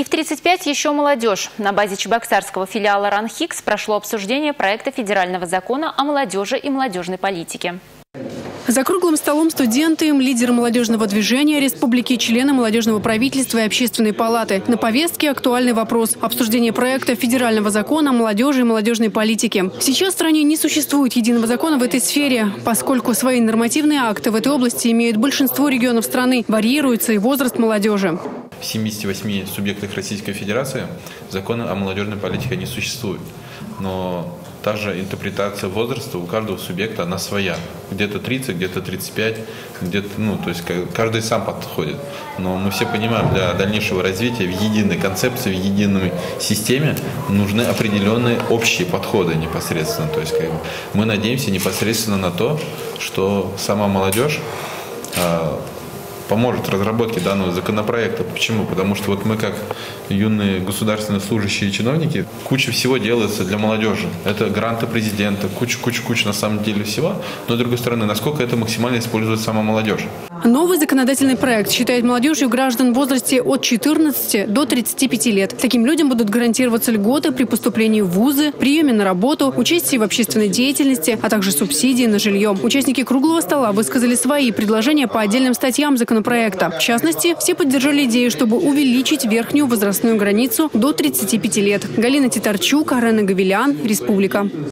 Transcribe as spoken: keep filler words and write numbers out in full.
И в тридцать пять еще молодежь. На базе чебоксарского филиала РАНХИКС прошло обсуждение проекта федерального закона о молодежи и молодежной политике. За круглым столом студенты, лидеры молодежного движения республики, члены молодежного правительства и общественной палаты. На повестке актуальный вопрос – обсуждение проекта федерального закона о молодежи и молодежной политике. Сейчас в стране не существует единого закона в этой сфере, поскольку свои нормативные акты в этой области имеют большинство регионов страны. Варьируется и возраст молодежи. В семидесяти восьми субъектах Российской Федерации закона о молодежной политике не существует. Но та же интерпретация возраста у каждого субъекта, она своя. Где-то тридцать, где-то тридцать пять, где-то, ну, то есть каждый сам подходит. Но мы все понимаем, для дальнейшего развития в единой концепции, в единой системе нужны определенные общие подходы непосредственно. То есть как бы, мы надеемся непосредственно на то, что сама молодежь э, поможет в разработке данного законопроекта. Почему? Потому что вот мы, как юные государственные служащие и чиновники, куча всего делается для молодежи. Это гранты президента, куча-куча-куча на самом деле всего. Но, с другой стороны, насколько это максимально использует сама молодежь. Новый законодательный проект считает молодежью граждан в возрасте от четырнадцати до тридцати пяти лет. Таким людям будут гарантироваться льготы при поступлении в вузы, приеме на работу, участии в общественной деятельности, а также субсидии на жилье. Участники круглого стола высказали свои предложения по отдельным статьям законопроекта. В частности, все поддержали идею, чтобы увеличить верхнюю возрастную границу до тридцати пяти лет. Галина Титарчук, Арена Гавилян, Республика.